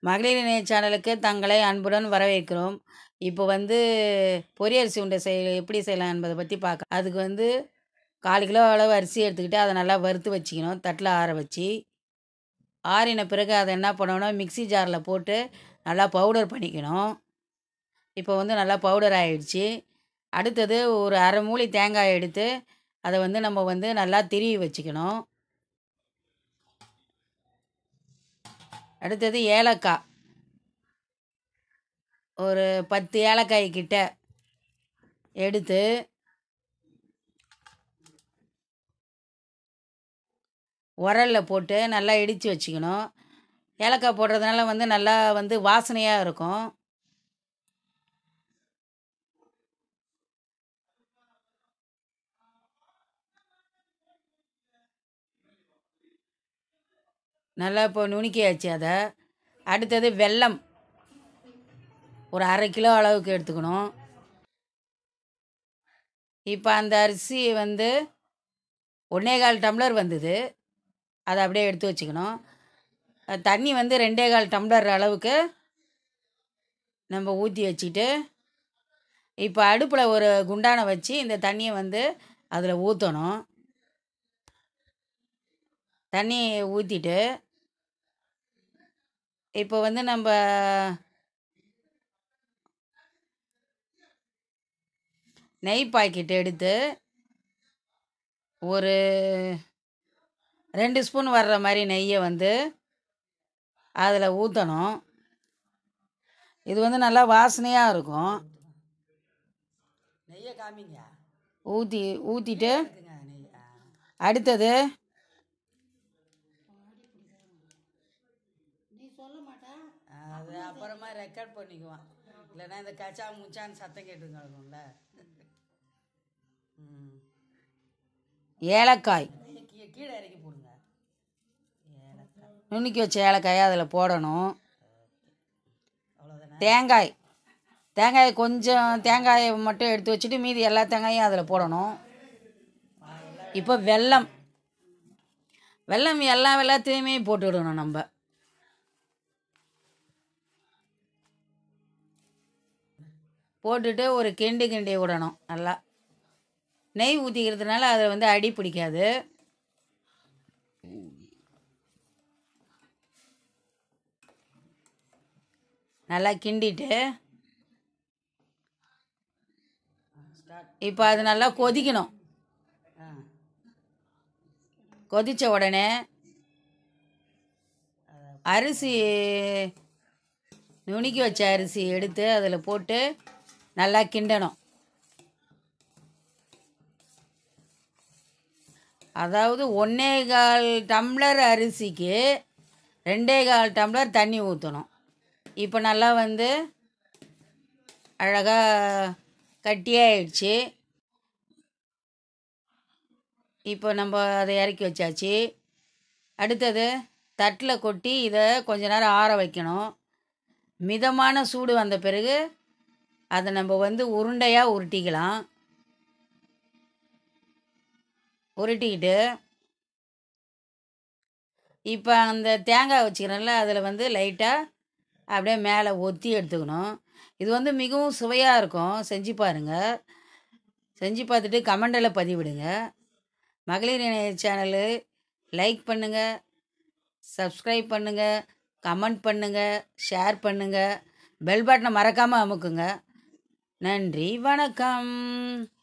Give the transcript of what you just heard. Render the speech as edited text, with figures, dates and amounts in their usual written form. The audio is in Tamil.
மகளிர் இணைய சேனலுக்கு தங்களை அன்புடன் வரவேற்கிறோம். இப்போ பொரியரிசி உருண்டை எப்படி செய்யலாம் என்பதை பற்றி பார்க்க. அதுக்கு 4 கிலோ அளவு அரிசி எடுத்துக்கிட்டு அதை நல்லா வறுத்து வச்சுக்கணும். தட்டில் ஆற வச்சு ஆறின பிறகு அதை என்ன பண்ணணும், மிக்ஸி ஜாரில் போட்டு நல்லா பவுடர் பண்ணிக்கணும். இப்போ நல்லா பவுடர் ஆகிடுச்சு. அடுத்தது ஒரு அரை மூடி தேங்காய் எடுத்து அதை நம்ம நல்லா திருவி வச்சுக்கணும். அடுத்தது ஏலக்காய், ஒரு 10 ஏலக்காய் கிட்ட எடுத்து உரலில் போட்டு நல்லா இடித்து வச்சுக்கணும். ஏலக்காய் போடுறதுனால நல்லா வாசனையாக இருக்கும். நல்லா இப்போ நுணுக்கியாச்சு அதை. அடுத்தது வெல்லம் ஒரு அரை கிலோ அளவுக்கு எடுத்துக்கணும். இப்போ அந்த அரிசி 1.25 டம்ளர் வந்தது. அதை அப்படியே எடுத்து வச்சுக்கணும். தண்ணி 2.25 டம்ளர் அளவுக்கு நம்ம ஊற்றி வச்சுட்டு, இப்போ அடுப்பில் ஒரு குண்டானை வச்சு இந்த தண்ணியை அதில் ஊற்றணும். தண்ணி ஊற்றிட்டு இப்போ நம்ம நெய் பாக்கெட் எடுத்து ஒரு 2 ஸ்பூன் வர்ற மாதிரி நெய்யை அதில் ஊற்றணும். இது நல்லா வாசனையாக இருக்கும். நெய்யை காமிங்க. ஊற்றிட்டு அடுத்தது அது அப்புறமா ரெக்கார்ட் பண்ணிக்குவான். இல்லைன்னா இந்த கச்சா முச்சான்னு சத்தம் கேட்டு கிடக்கும்ல. ஏலக்காய் கீழே இறக்கி போடுங்க. நுணுக்கி வச்ச ஏலக்காயை அதில் போடணும். தேங்காய் கொஞ்சம் தேங்காயை மட்டும் எடுத்து வச்சுட்டு மீதி எல்லா தேங்காயும் அதில் போடணும். இப்போ வெல்லம் எல்லா வெள்ளத்தையுமே போட்டுவிடணும். நம்ம போட்டுட்டு ஒரு கிண்டி விடணும். நல்லா நெய் ஊற்றிக்கிறதுனால அதில் அடி பிடிக்காது. நல்லா கிண்டிட்டு இப்போ அது நல்லா கொதிக்கணும். கொதித்த உடனே அரிசி நுணுக்கி வச்ச அரிசி எடுத்து அதில் போட்டு நல்லா கிண்டணும். அதாவது 1.25 டம்ளர் அரிசிக்கு 2.25 டம்ளர் தண்ணி ஊற்றணும். இப்போ நல்லா அழகாக கட்டியாயிடுச்சு. இப்போ நம்ம அதை இறக்கி வச்சாச்சு. அடுத்தது தட்டில் கொட்டி இதை கொஞ்ச நேரம் ஆற வைக்கணும். மிதமான சூடு வந்த பிறகு அதை நம்ம உருண்டையாக உருட்டிக்கலாம். உருட்டிக்கிட்டு இப்போ அந்த தேங்காய் வச்சுக்கிறோம்ல அதில் லைட்டாக அப்படியே மேலே ஒத்தி எடுத்துக்கணும். இது மிகவும் சுவையாக இருக்கும். செஞ்சு பாருங்கள். செஞ்சு பார்த்துட்டு கமெண்டில் பதிவிடுங்க. மகளிர் இணைய சேனலு லைக் பண்ணுங்கள், சப்ஸ்கிரைப் பண்ணுங்கள், கமெண்ட் பண்ணுங்கள், ஷேர் பண்ணுங்கள், பெல் பட்டனை மறக்காமல் அமுக்குங்க. நன்றி, வணக்கம்.